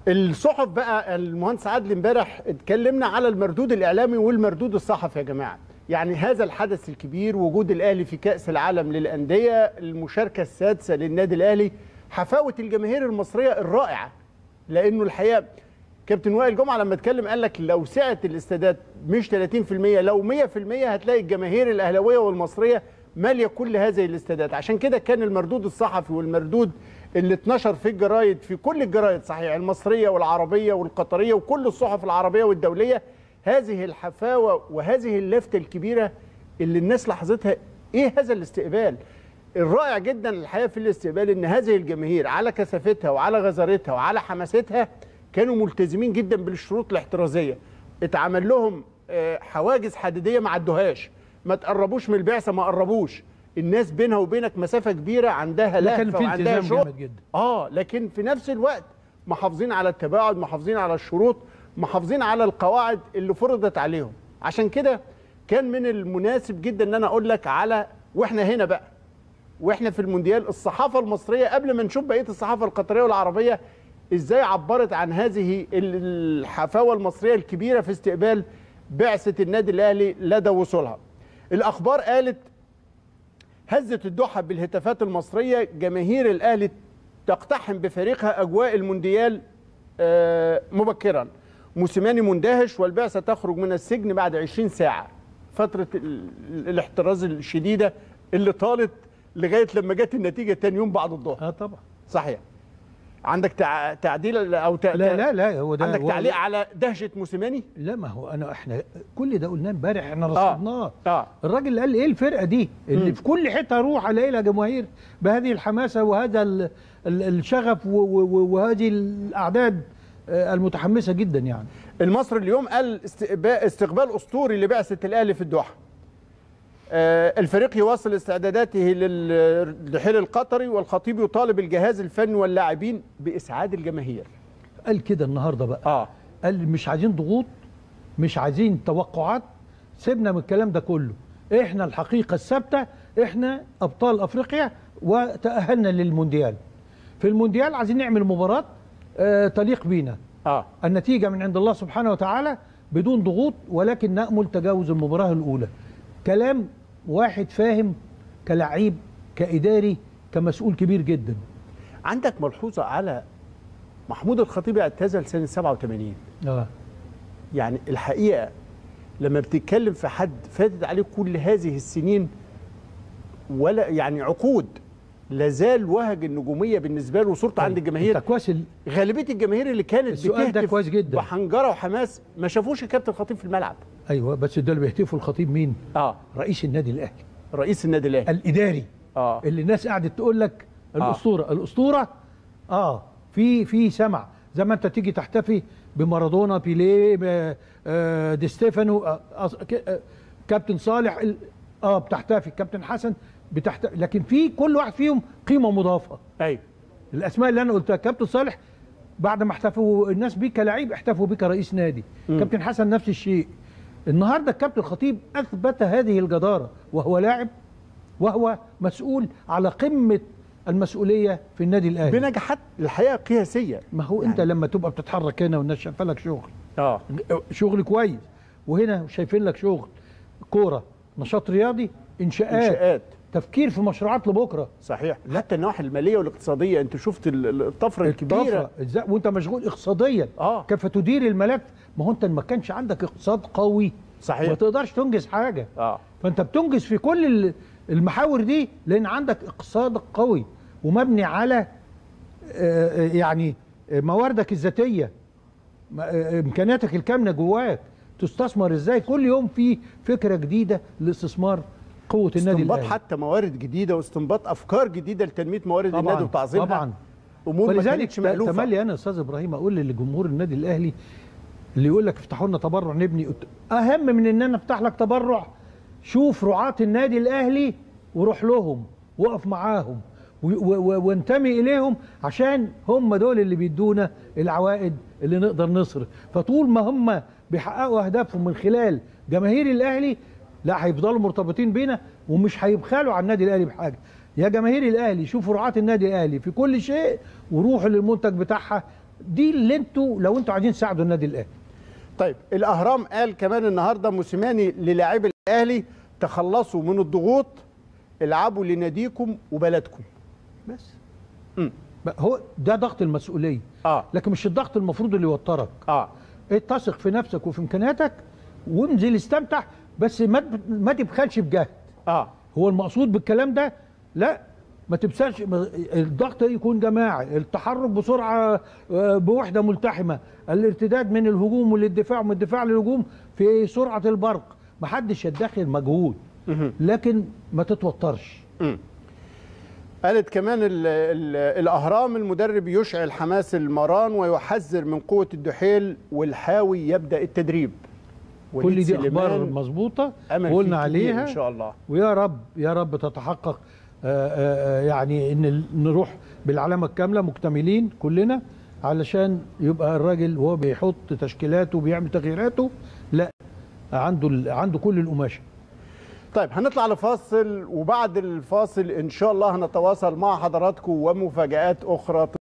الصحف بقى المهندس عادل امبارح اتكلمنا على المردود الاعلامي والمردود الصحفي يا جماعه. يعني هذا الحدث الكبير، وجود الاهلي في كاس العالم للانديه، المشاركه السادسه للنادي الاهلي، حفاوه الجماهير المصريه الرائعه. لانه الحقيقه كابتن وائل جمعه لما اتكلم قال لك لو سعه الاستادات مش 30%، لو 100% هتلاقي الجماهير الاهلاويه والمصريه ماليه كل هذه الاستادات. عشان كده كان المردود الصحفي والمردود اللي اتنشر في الجرايد، في كل الجرايد صحيح، المصريه والعربيه والقطريه وكل الصحف العربيه والدوليه، هذه الحفاوه وهذه اللفته الكبيره اللي الناس لاحظتها. ايه هذا الاستقبال الرائع جدا الحقيقه في الاستقبال، ان هذه الجماهير على كثافتها وعلى غزارتها وعلى حماستها كانوا ملتزمين جدا بالشروط الاحترازيه. اتعمل لهم حواجز حديديه ما عدوهاش، ما تقربوش من البعثه، ما قربوش. الناس بينها وبينك مسافه كبيره، عندها لهفه وعندها شغل لكن في نفس الوقت محافظين على التباعد، محافظين على الشروط، محافظين على القواعد اللي فرضت عليهم. عشان كده كان من المناسب جدا ان انا اقول لك على، واحنا هنا بقى واحنا في المونديال، الصحافه المصريه قبل ما نشوف بقيه الصحافه القطريه والعربيه ازاي عبرت عن هذه الحفاوه المصريه الكبيره في استقبال بعثه النادي الاهلي لدى وصولها. الاخبار قالت هزت الدوحه بالهتافات المصريه، جماهير الاهلي تقتحم بفريقها اجواء المونديال مبكرا، موسيماني مندهش والبعثه تخرج من السجن بعد 20 ساعه. فتره الاحتراز الشديده اللي طالت لغايه لما جت النتيجه تاني يوم بعد الظهر. طبعا صحيح. عندك تعديل او لا هو ده عندك تعليق على دهشه موسيماني؟ لا، ما هو احنا كل ده قلناه امبارح، احنا رصدناه. الراجل اللي قال ايه الفرقه دي اللي في كل حته اروح الاقي لها جماهير بهذه الحماسه وهذا الشغف وهذه الاعداد المتحمسه جدا. يعني المصري اليوم قال استقبال اسطوري لبعثه الاهلي في الدوحه. الفريق يواصل استعداداته للرحيل القطري، والخطيب يطالب الجهاز الفني واللاعبين باسعاد الجماهير. قال كده النهارده بقى. قال مش عايزين ضغوط، مش عايزين توقعات، سيبنا من الكلام ده كله. احنا الحقيقه الثابته، احنا ابطال افريقيا وتاهلنا للمونديال. في المونديال عايزين نعمل مباراه تليق بينا. النتيجه من عند الله سبحانه وتعالى بدون ضغوط، ولكن نامل تجاوز المباراه الاولى. كلام واحد فاهم كلاعب كإداري كمسؤول كبير جدا. عندك ملحوظة على محمود الخطيب اعتزل سنة 87. يعني الحقيقة لما بتتكلم في حد فاتت عليه كل هذه السنين، ولا يعني عقود، لازال وهج النجومية بالنسبة له وصورته عند الجماهير. غالبية الجماهير اللي كانت بتهتف كويس جدا بحنجرة وحماس ما شافوش الكابتن الخطيب في الملعب. ايوه، بس ده اللي بيهتفوا الخطيب مين؟ رئيس النادي الاهلي. رئيس النادي الاهلي الاداري. اللي الناس قعدت تقول لك الاسطوره الاسطوره. في سمع زي ما انت تيجي تحتفي بمارادونا، بيليه، دي ستيفانو، كابتن صالح، بتحتفي كابتن حسن بتحتفي، لكن في كل واحد فيهم قيمه مضافه. ايوه، الاسماء اللي انا قلتها، كابتن صالح بعد ما احتفوا الناس بيه كلاعب احتفوا بيه كرئيس نادي. كابتن حسن نفس الشيء. النهارده الكابتن الخطيب اثبت هذه الجداره، وهو لاعب وهو مسؤول على قمه المسؤوليه في النادي الاهلي بنجاحات الحقيقه قياسيه. ما هو يعني انت لما تبقى بتتحرك هنا والناس شايفه لك شغل شغل كويس، وهنا شايفين لك شغل كوره، نشاط رياضي، انشاءات، تفكير في مشروعات لبكره. صحيح. حتى النواحي الماليه والاقتصاديه، انت شفت الطفره الكبيره ازاي وانت مشغول اقتصاديا. كيف تدير الملف. ما هو انت ما كانش عندك اقتصاد قوي صحيح ما تقدرش تنجز حاجه. فانت بتنجز في كل المحاور دي لان عندك اقتصاد قوي ومبني على يعني مواردك الذاتيه، امكانياتك الكامنه جواك، تستثمر ازاي. كل يوم في فكره جديده لاستثمار قوه النادي الاهلي، استنباط حتى موارد جديده واستنباط افكار جديده لتنميه موارد النادي وتعظيمها. طبعا امور ما كانتش مألوفه. تملي انا استاذ ابراهيم اقول لجمهور النادي الاهلي اللي يقول لك افتحوا لنا تبرع نبني، اهم من ان انا افتح لك تبرع شوف رعاة النادي الاهلي وروح لهم وقف معاهم وانتمي اليهم، عشان هم دول اللي بيدونا العوائد اللي نقدر نصرف. فطول ما هم بيحققوا اهدافهم من خلال جماهير الاهلي، لا هيفضلوا مرتبطين بينا ومش هيبخلوا على النادي الاهلي بحاجه. يا جماهير الاهلي شوفوا رعاة النادي الاهلي في كل شيء وروحوا للمنتج بتاعها دي اللي انتوا لو انتوا عايزين تساعدوا النادي الاهلي. طيب الاهرام قال كمان النهارده موسيماني للاعبي الاهلي تخلصوا من الضغوط، العبوا لناديكم وبلدكم. بس هو ده ضغط المسؤوليه. لكن مش الضغط المفروض اللي يوترك. تثق في نفسك وفي امكانياتك وانزل استمتع، بس ما تبخلش بجهد. هو المقصود بالكلام ده لا ما تبسلش، الضغط يكون جماعي، التحرك بسرعه بوحده ملتحمه، الارتداد من الهجوم للدفاع ومن الدفاع للهجوم في سرعه البرق، ما حدش يدخر مجهود لكن ما تتوترش. قالت كمان الأهرام المدرب يشعل حماس المران ويحذر من قوة الدحيل والحاوي يبدأ التدريب. كل دي أخبار مظبوطة قلنا عليها إن شاء الله، ويا رب يا رب تتحقق. يعني إن نروح بالعلامة الكاملة مكتملين كلنا، علشان يبقى الراجل وهو بيحط تشكيلاته وبيعمل تغييراته لا عنده كل القماشة. طيب هنطلع لفاصل، وبعد الفاصل إن شاء الله هنتواصل مع حضراتكم ومفاجآت أخرى